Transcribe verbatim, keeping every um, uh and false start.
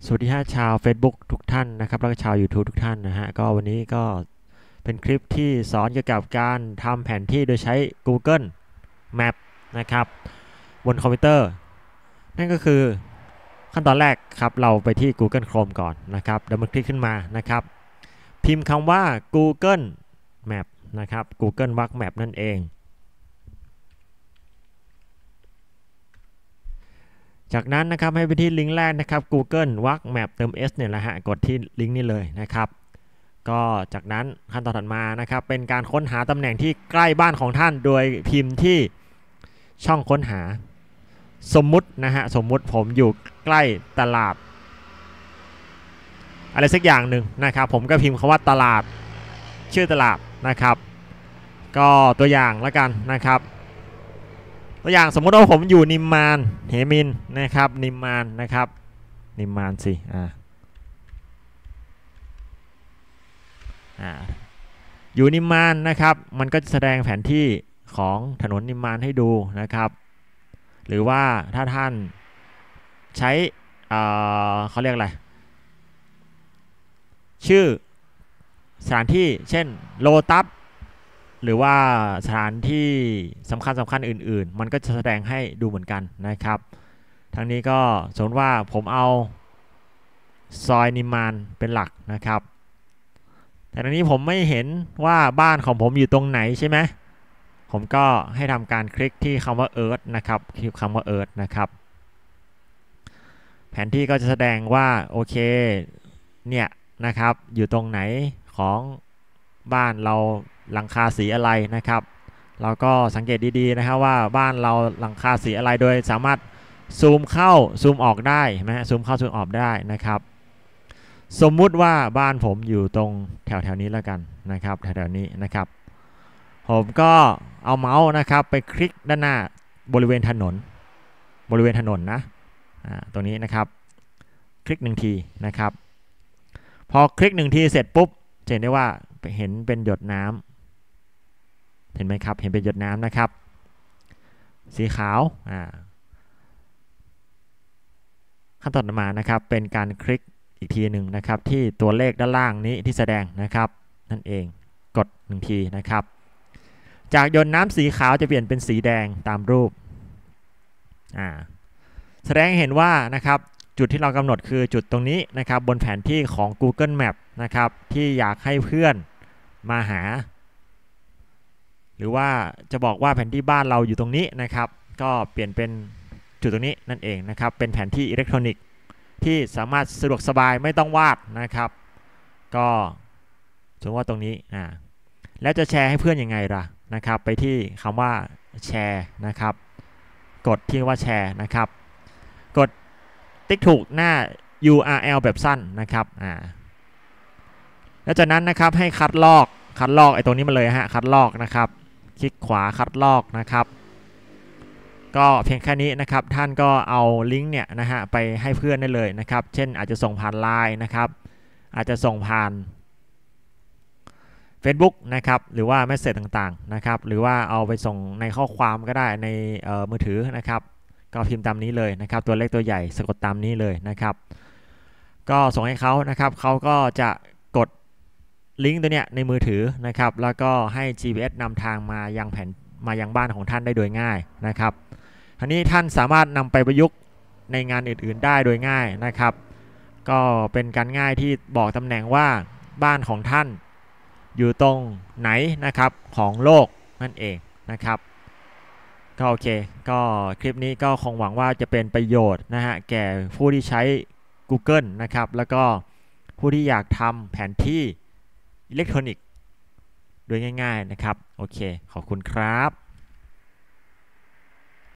สวัสดีฮะชาว Facebook ทุกท่านนะครับแล้วก็ชาว YouTube ทุกท่านนะฮะก็วันนี้ก็เป็นคลิปที่สอนเกี่ยวกับการทำแผนที่โดยใช้ Google Map นะครับบนคอมพิวเตอร์นั่นก็คือขั้นตอนแรกครับเราไปที่ Google Chrome ก่อนนะครับดับเบิลคลิกขึ้นมานะครับพิมพ์คำว่า Google Map นะครับ Google วรรค Map นั่นเองจากนั้นนะครับให้ไปที่ลิงก์แรกนะครับ Google วรรค Map เติม S เนี่ยแหละฮะกดที่ลิงก์นี้เลยนะครับก็จากนั้นขั้นตอนถัดมานะครับเป็นการค้นหาตำแหน่งที่ใกล้บ้านของท่านโดยพิมพ์ที่ช่องค้นหาสมมุตินะฮะสมมุติผมอยู่ใกล้ตลาดอะไรสักอย่างหนึ่งนะครับผมก็พิมพ์คำว่าตลาดชื่อตลาดนะครับก็ตัวอย่างแล้วกันนะครับตัวอย่างสมมติว่าผมอยู่นิมมานเหมินนะครับนิมมานนะครับนิมมานสิอ่าอ่าอยู่นิมมานนะครับมันก็จะแสดงแผนที่ของถนนนิมมานให้ดูนะครับหรือว่าถ้าท่านใช้เขาเรียกอะไรชื่อสถานที่เช่นโลตัสหรือว่าสถานที่สำคัญสำคัญอื่นๆมันก็จะแสดงให้ดูเหมือนกันนะครับทั้งนี้ก็สมมติว่าผมเอาซอยนิมมานเป็นหลักนะครับแต่ตอนนี้ผมไม่เห็นว่าบ้านของผมอยู่ตรงไหนใช่ไหมผมก็ให้ทำการคลิกที่คำว่า Earth นะครับคลิกคำว่า Earth นะครับแผนที่ก็จะแสดงว่าโอเคเนี่ยนะครับอยู่ตรงไหนของบ้านเราหลังคาสีอะไรนะครับเราก็สังเกตดีๆนะครับว่าบ้านเราหลังคาสีอะไรโดยสามารถซูมเข้าซูมออกได้ไหมซูมเข้าซูมออกได้นะครับสมมุติว่าบ้านผมอยู่ตรงแถวๆนี้แล้วกันนะครับแถวๆนี้นะครับผมก็เอาเมาส์นะครับไปคลิกด้านหน้าบริเวณถนนบริเวณถนนนะตรงนี้นะครับคลิกหนึ่งทีนะครับพอคลิกหนึ่งทีเสร็จปุ๊บจะเห็นได้ว่าเห็นเป็นหยดน้ำเห็นไหมครับเห็นเป็นหยดน้ำนะครับสีขาวขั้นตอนต่อมานะครับเป็นการคลิกอีกทีหนึ่งนะครับที่ตัวเลขด้านล่างนี้ที่แสดงนะครับนั่นเองกดหนึ่งทีนะครับจากหยดน้ำสีขาวจะเปลี่ยนเป็นสีแดงตามรูปอ่าแสดงให้เห็นว่านะครับจุดที่เรากำหนดคือจุดตรงนี้นะครับบนแผนที่ของ Google Map นะครับที่อยากให้เพื่อนมาหาหรือว่าจะบอกว่าแผนที่บ้านเราอยู่ตรงนี้นะครับก็เปลี่ยนเป็นจุดตรงนี้นั่นเองนะครับเป็นแผนที่อิเล็กทรอนิกส์ที่สามารถสะดวกสบายไม่ต้องวาดนะครับก็สมมติว่าตรงนี้อ่าแล้วจะแชร์ให้เพื่อนยังไงล่ะนะครับไปที่คำว่าแชร์นะครับกดที่ว่าแชร์นะครับกดติ๊กถูกหน้า ยู อาร์ แอล แบบสั้นนะครับอ่าแล้วจากนั้นนะครับให้คัดลอกคัดลอกไอ้ตรงนี้มาเลยฮะคัดลอกนะครับคลิกขวาคัดลอกนะครับก็เพียงแค่นี้นะครับท่านก็เอาลิงก์เนี่ยนะฮะไปให้เพื่อนได้เลยนะครับเช่นอาจจะส่งผ่านไลน์นะครับอาจจะส่งผ่าน Facebook นะครับหรือว่าเมสเซจต่างๆนะครับหรือว่าเอาไปส่งในข้อความก็ได้ในมือถือนะครับก็พิมพ์ตามนี้เลยนะครับตัวเล็กตัวใหญ่สะกดตามนี้เลยนะครับก็ส่งให้เขานะครับเขาก็จะกดลิงก์ตัวเนี้ยในมือถือนะครับแล้วก็ให้ จี พี เอส นำทางมายังแผนมายังบ้านของท่านได้โดยง่ายนะครับทีนี้ท่านสามารถนำไปประยุกต์ในงานอื่นๆได้โดยง่ายนะครับก็เป็นการง่ายที่บอกตำแหน่งว่าบ้านของท่านอยู่ตรงไหนนะครับของโลกนั่นเองนะครับก็โอเคก็คลิปนี้ก็คงหวังว่าจะเป็นประโยชน์นะฮะแก่ผู้ที่ใช้ Google นะครับแล้วก็ผู้ที่อยากทำแผนที่อิเล็กทรอนิกส์โดยง่ายๆนะครับโอเคขอบคุณครับ